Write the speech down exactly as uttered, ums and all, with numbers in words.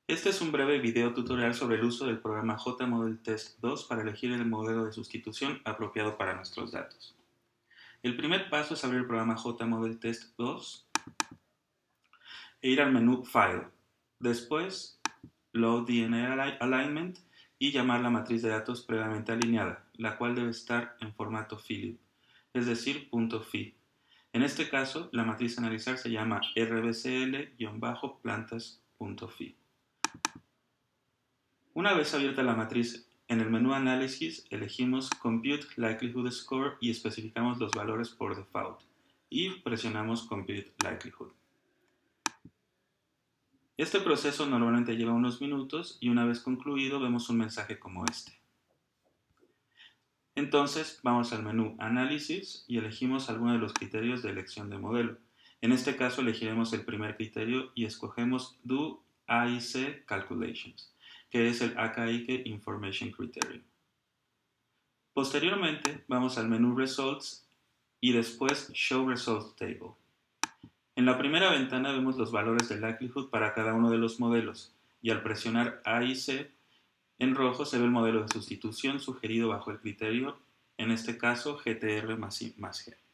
Este es un breve video tutorial sobre el uso del programa JModelTest dos para elegir el modelo de sustitución apropiado para nuestros datos. El primer paso es abrir el programa JModelTest dos e ir al menú File. Después, Load D N A Alignment y llamar la matriz de datos previamente alineada, la cual debe estar en formato Philip, es decir, .phi. En este caso, la matriz a analizar se llama R B C L-plantas.phi. Una vez abierta la matriz, en el menú Análisis elegimos Compute Likelihood Score y especificamos los valores por default y presionamos Compute Likelihood. Este proceso normalmente lleva unos minutos y una vez concluido vemos un mensaje como este. Entonces vamos al menú Análisis y elegimos alguno de los criterios de elección de modelo. En este caso elegiremos el primer criterio y escogemos Do A I C Calculations, que es el A K I C Information Criterion. Posteriormente vamos al menú Results y después Show Result Table. En la primera ventana vemos los valores de likelihood para cada uno de los modelos y al presionar A I C en rojo se ve el modelo de sustitución sugerido bajo el criterio, en este caso G T R más I más G.